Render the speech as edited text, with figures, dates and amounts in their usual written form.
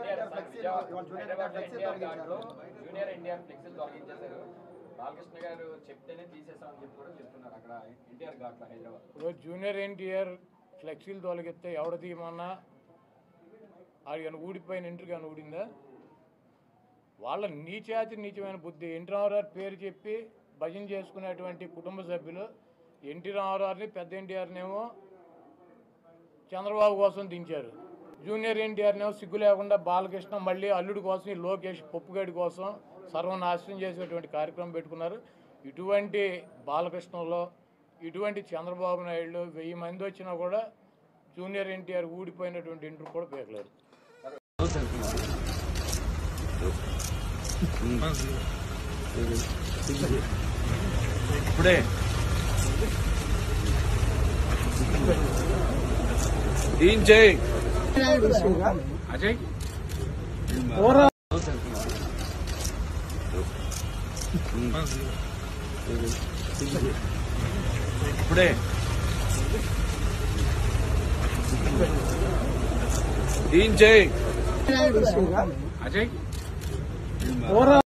Junior NTR ఫ్లెక్సీలు తొలగించేశారు. బాలకృష్ణ గారు చెప్తేనే తీసేసామని చెప్పి కూడా చెప్తున్నారు అక్కడ ఎన్టీఆర్ ఘాట్లో హైదరాబాద్. జూనియర్ ఎన్టీఆర్ ఫ్లెక్సీలు తొలగిస్తే ఎవడ తీయమన్నా అది కానీ ఊడిపోయిన ఇంటికి కానీ ఊడిందా? వాళ్ళ నీచమైన బుద్ధి. ఎన్టీ రామారావు పేరు చెప్పి భజన చేసుకునేటువంటి కుటుంబ సభ్యులు ఎన్టీ రామారావుని పెద్ద ఎన్టీఆర్నేమో చంద్రబాబు కోసం దించారు. జూనియర్ ఎన్టీఆర్నేమో సిగ్గు లేకుండా బాలకృష్ణ మళ్ళీ అల్లుడి కోసం ఈ లోకేష్ పప్పుగడి కోసం సర్వనాశనం చేసేటువంటి కార్యక్రమం పెట్టుకున్నారు. ఇటువంటి బాలకృష్ణలో ఇటువంటి చంద్రబాబు నాయుడు 1000 మంది వచ్చినా కూడా జూనియర్ ఎన్టీఆర్ ఊడిపోయినటువంటి ఇంటర్ కూడా పేర్లేదు. ఇప్పుడే అజయ్ ఇప్పుడే అజయ్